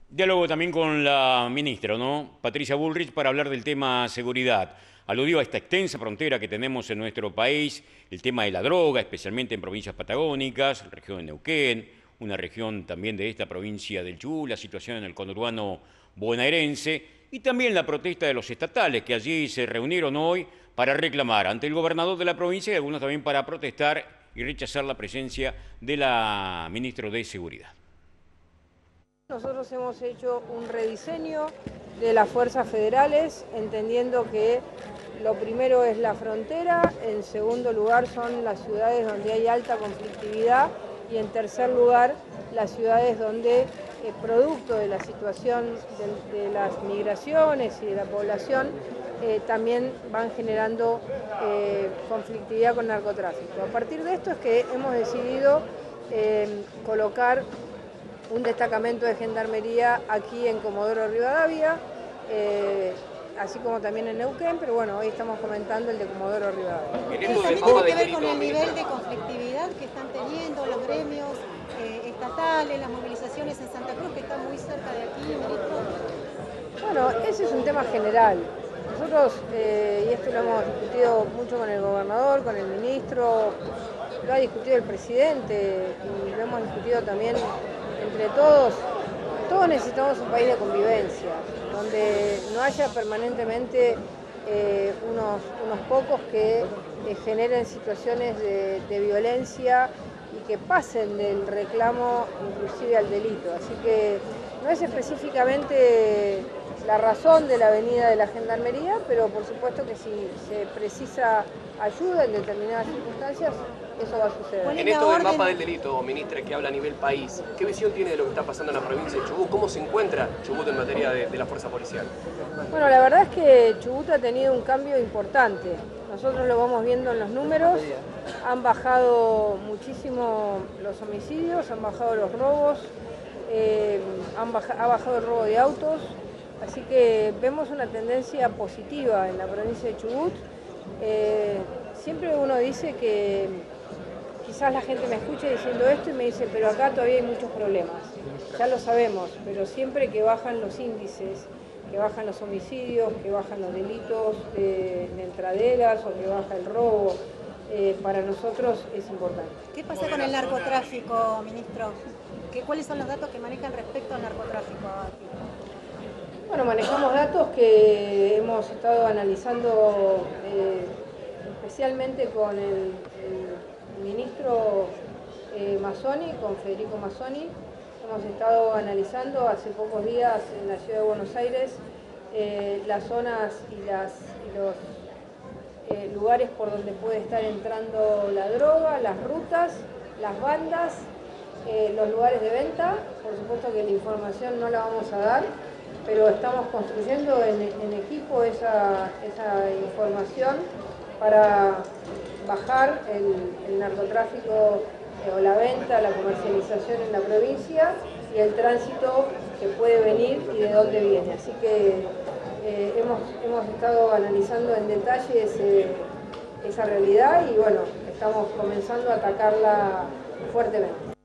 Diálogo también con la ministra, ¿no? Patricia Bullrich, para hablar del tema seguridad. Aludió a esta extensa frontera que tenemos en nuestro país, el tema de la droga, especialmente en provincias patagónicas, la región de Neuquén, una región también de esta provincia del Chubut, la situación en el conurbano bonaerense y también la protesta de los estatales que allí se reunieron hoy para reclamar ante el gobernador de la provincia y algunos también para protestar y rechazar la presencia de la ministra de Seguridad. Nosotros hemos hecho un rediseño de las fuerzas federales, entendiendo que lo primero es la frontera, en segundo lugar son las ciudades donde hay alta conflictividad y en tercer lugar las ciudades donde, producto de la situación de las migraciones y de la población, también van generando conflictividad con narcotráfico. A partir de esto es que hemos decidido colocar un destacamento de gendarmería aquí en Comodoro Rivadavia, así como también en Neuquén, pero bueno, hoy estamos comentando el de Comodoro Rivadavia. ¿Eso también tiene que ver con el nivel de conflictividad que están teniendo los gremios estatales, las movilizaciones en Santa Cruz, que están muy cerca de aquí, ministro? Bueno, ese es un tema general. Nosotros, y esto lo hemos discutido mucho con el gobernador, con el ministro, lo ha discutido el presidente y lo hemos discutido también entre todos. Todos necesitamos un país de convivencia, donde no haya permanentemente unos pocos que generen situaciones de violencia y que pasen del reclamo inclusive al delito. Así que no es específicamente la razón de la venida de la Gendarmería, pero por supuesto que si se precisa ayuda en determinadas circunstancias, eso va a suceder. En esto del mapa del delito, ministra, que habla a nivel país, ¿qué visión tiene de lo que está pasando en la provincia de Chubut? ¿Cómo se encuentra Chubut en materia de la fuerza policial? Bueno, la verdad es que Chubut ha tenido un cambio importante. Nosotros lo vamos viendo en los números, han bajado muchísimo los homicidios, han bajado los robos, ha bajado el robo de autos, así que vemos una tendencia positiva en la provincia de Chubut. Siempre uno dice que quizás la gente me escuche diciendo esto y me dice, pero acá todavía hay muchos problemas. Ya lo sabemos, pero siempre que bajan los índices, que bajan los homicidios, que bajan los delitos de entraderas o que baja el robo, para nosotros es importante. ¿Qué pasa con el narcotráfico, ministro? ¿Cuáles son los datos que manejan respecto al narcotráfico aquí? Bueno, manejamos datos que hemos estado analizando especialmente con el ministro Mazzoni, con Federico Mazzoni. Hemos estado analizando hace pocos días en la ciudad de Buenos Aires las zonas y los lugares por donde puede estar entrando la droga, las rutas, las bandas, los lugares de venta. Por supuesto que la información no la vamos a dar, pero estamos construyendo en equipo esa información para bajar el narcotráfico o la venta, la comercialización en la provincia y el tránsito que puede venir y de dónde viene. Así que hemos estado analizando en detalle esa realidad y bueno, estamos comenzando a atacarla fuertemente.